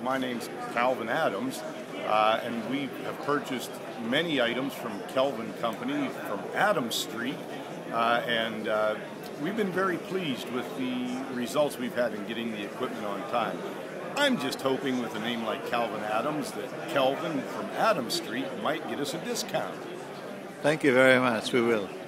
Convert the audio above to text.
my name's Calvin Adams, and we have purchased many items from Kelvin Company from Adams Street, and we've been very pleased with the results we've had in getting the equipment on time. I'm just hoping with a name like Calvin Adams that Kelvin from Adams Street might get us a discount. Thank you very much. We will.